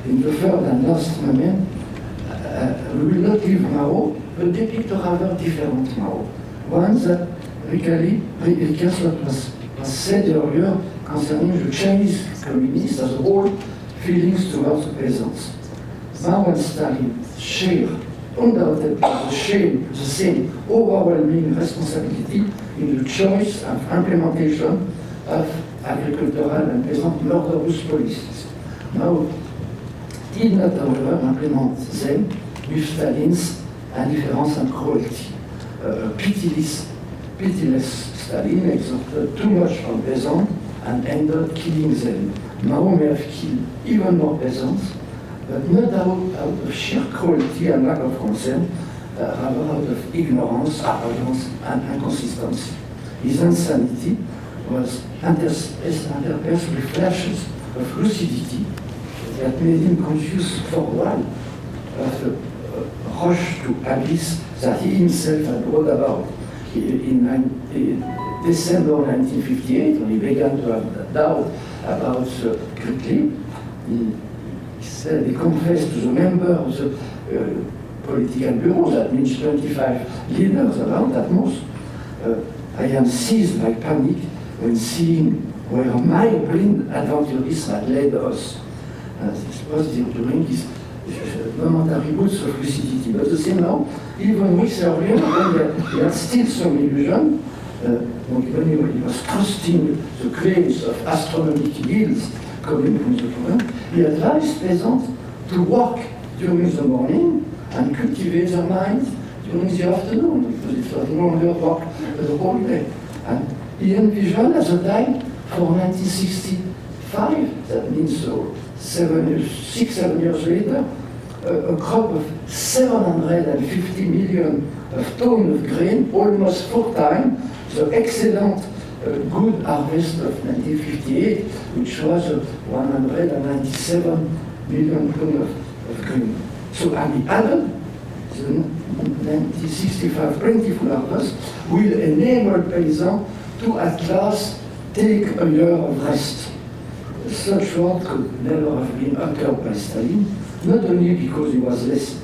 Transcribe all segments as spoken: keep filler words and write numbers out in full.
in the third and last moment, uh, we will not leave Mao, but depict a rather different Mao. One that really recalls what was, was said earlier concerning the Chinese communists as a whole feelings towards the peasants. Mao and Stalin share undoubtedly the, shame, the same overwhelming responsibility in the choice and implementation of agricultural and peasant murderous policies. Mao did not, however, implement them with Stalin's indifference and cruelty. Uh, pitiless, pitiless Stalin exerted too much on peasants and ended killing them. Mao may have killed even more peasants, but not out, out of sheer cruelty and lack of concern, uh, rather out of ignorance, arrogance, and inconsistency. His insanity was interspersed with flashes of lucidity that made him conscious for a while of the uh, rush to abyss that he himself had wrote about in, in December nineteen fifty-eight, when he began to have doubt about the Great He, he said, he confessed to the member of the uh, political bureau, that means twenty-five leaders about at most, uh, I am seized by panic when seeing where my blind aventurists had led us. Uh, this was during his momentary boots of lucidity. But the same now, even weeks earlier, when he had still some illusion, uh, when he was trusting the claims of astronomical yields coming from the government, he advised peasants to work during the morning and cultivate their minds during the afternoon, because it was no longer work the whole day. And he envisioned at the time for nineteen sixty-five, that means so seven years, six, seven years later, a, a crop of seven hundred fifty million of tons of grain, almost four times the excellent uh, good harvest of nineteen fifty-eight, which was uh, one hundred ninety-seven million tons of, of grain. So, and he added the nineteen sixty-five plentiful harvest will enable peasants to at last take a year of rest. Such word could never have been uttered by Stalin, not only because he was less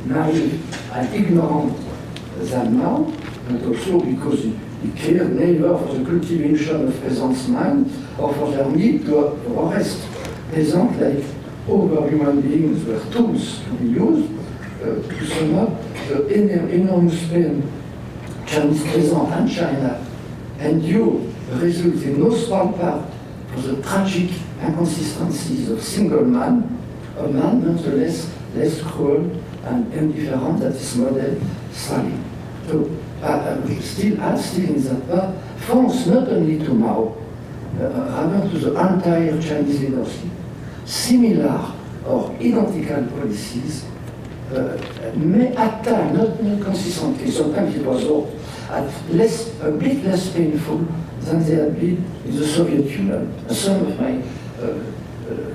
naive and ignorant than now, but also because he, he cared neither for the cultivation of peasants' mind or for their need to rest. Peasants, like other human beings, were tools to be used uh, to sum up the enormous pain Chinese peasants and China endure results in no small part for the tragic inconsistencies of single man, a man nonetheless less cruel and indifferent than his model Stalin. So uh, we still add still in that part, thanks not only to Mao, uh, rather to the entire Chinese leadership, similar or identical policies uh, may at times, not, not consistently, sometimes it was all, at less, a bit less painful than they had been in the Soviet Union. And some of my uh, uh,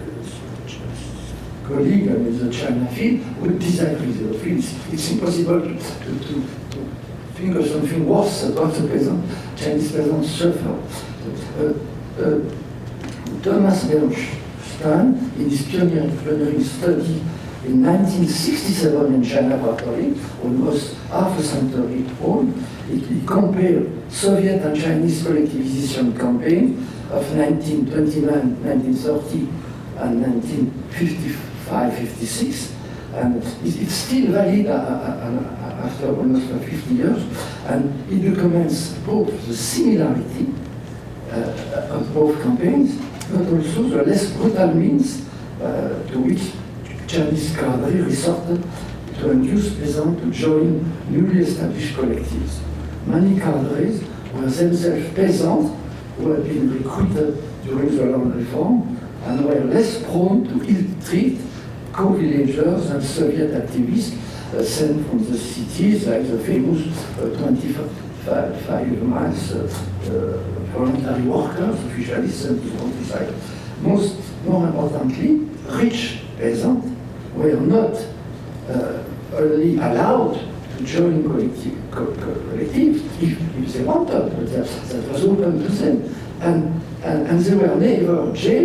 colleagues in the China field would disagree. They feel it's, it's impossible to, to, to, to think of something worse about the peasant, Chinese peasants suffer. Uh, uh, Thomas Bernstein, in his pioneering, pioneering study in nineteen sixty-seven in China, particularly, almost half a century old, he, he compared Soviet and Chinese collectivization campaign of nineteen twenty-nine, nineteen thirty, and nineteen fifty-five, fifty-six, and it's still valid uh, uh, after almost fifty years, and he documents both the similarity uh, of both campaigns, but also the less brutal means uh, to which Chinese cadre resorted to induce peasants to join newly established collectives. Many cadres were themselves peasants who had been recruited during the land reform and were less prone to ill-treat co-villagers and Soviet activists uh, sent from the cities, like the famous uh, twenty-five miles uh, uh, voluntary workers, officially sent to the countryside. Most, more importantly, rich peasants were not uh, only allowed to join collective, co co collectives if, if they wanted, but that, that was open to them. And, and, and they were neither jailed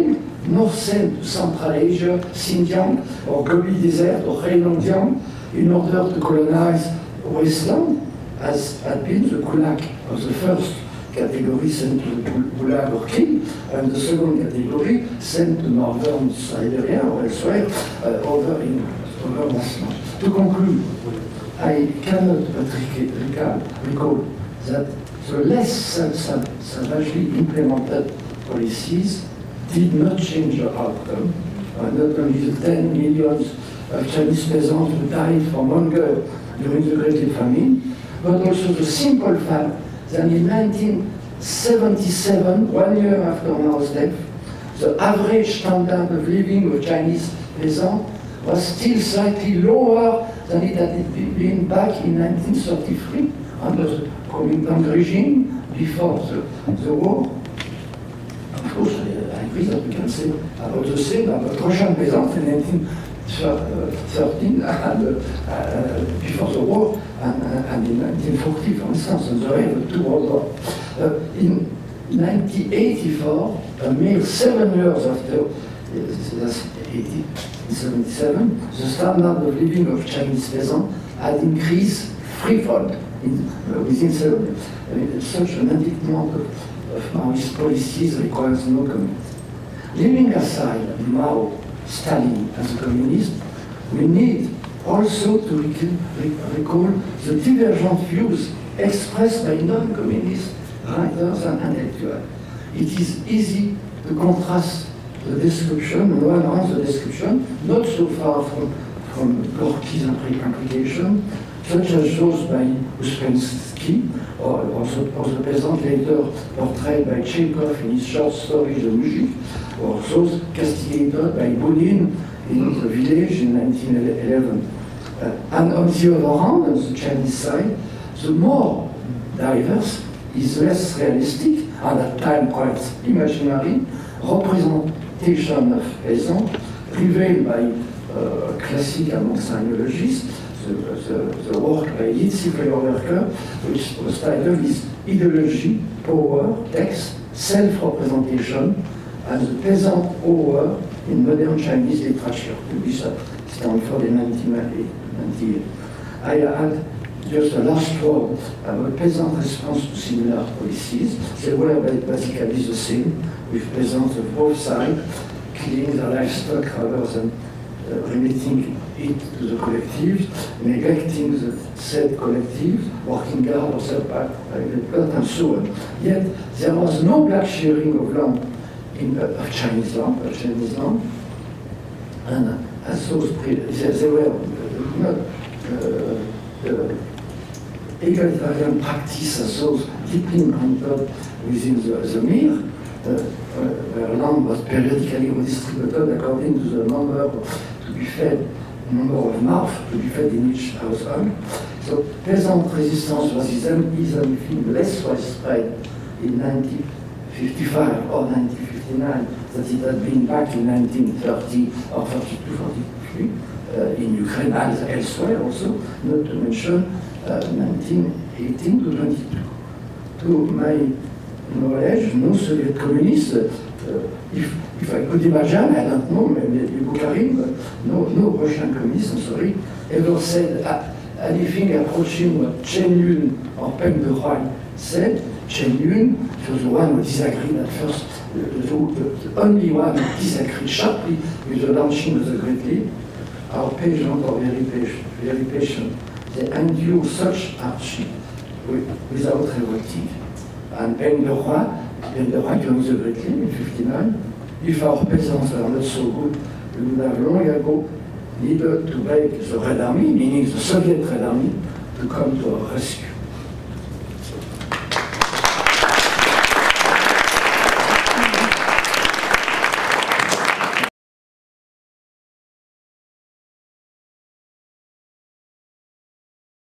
North Central Asia, Xinjiang, or Gobi Desert, or Heilongjiang, in order to colonize Westland, as had been the kulak of the first category sent to Gulag or Kiev, and the second category sent to northern Siberia or elsewhere, uh, over in over Westland. To conclude, I cannot but recall, recall that the less savagely implemented policies did not change the outcome. Uh, not only the ten millions of Chinese peasants who died from hunger during the Great Famine, but also the simple fact that in nineteen seventy-seven, one year after Mao's death, the average standard of living of Chinese peasants was still slightly lower than it had been back in nineteen thirty-three under the Kuomintang regime before the, the war. Of course, I agree that we can say about the same about Russian peasants in nineteen thirteen and uh, before the war, and, uh, and in nineteen forty, for instance, and the end of the two World War. Uh, in nineteen eighty-four, a mere seven years after eighteen seventy-seven, the standard of living of Chinese peasants had increased threefold in, uh, within seven years. Uh, such an indictment of, of Maoist policies requires no comment. Leaving aside Mao, Stalin as a communist, we need also to recall the divergent views expressed by non-communist writers and intellectuals. It is easy to contrast the description, on one hand the description, not so far from, from Gorky's implication, such as those by Uspensky, or, or, the, or the peasant later portrayed by Chekhov in his short story The Mujik, or those castigated by Bunin in The Village in nineteen eleven. Uh, and on the other hand, on the Chinese side, the more diverse is less realistic, and at times quite imaginary, representation of peasants revealed by uh, classic among sinologists, the, the, the work by Yitzi Feuerwerker, which was titled is Ideology, Power, Text, Self-Representation, and the Peasant Power in Modern Chinese Literature, published at Stanford in nineteen ninety-eight. I had just a last word about peasant response to similar policies. They were basically the same, with peasants of both sides killing their livestock rather than uh, remitting it to the collectives, neglecting the said collectives, working guard or third part, and so on. Yet there was no black sharing of land, in, uh, of Chinese land, of Chinese land, and uh, as those they, they were uh, not uh, uh, egalitarian practice as those deeply implanted within the, the Mir, uh, uh, where land was periodically redistributed according to the number of, to be fed, number of mouths to be fed in each household. So peasant resistance was even less widespread in nineteen fifty-five or nineteen fifty-nine than it had been back in nineteen thirty or thirty-two, forty-three, uh, in Ukraine and elsewhere also, not to mention uh, nineteen eighteen to twenty-two. To my knowledge, no Soviet communist, uh, if, if I could imagine, I don't know, maybe Bukharin, but no, no Russian communist, I'm sorry, ever said uh, anything approaching what Chen Yun or Peng Dehuai said. Chen Yun, she was the one who disagreed at first, the, the, the only one who disagreed sharply with the launching of the Great Leap. Our patient or very patient, very patient, they endure such hardship without revolting. And Peng Dehuai, Peng Dehuai during the Great Leap in fifty-nine, if our peasants are not so good, we would have long ago needed to beg the Red Army, meaning the Soviet Red Army, to come to our rescue.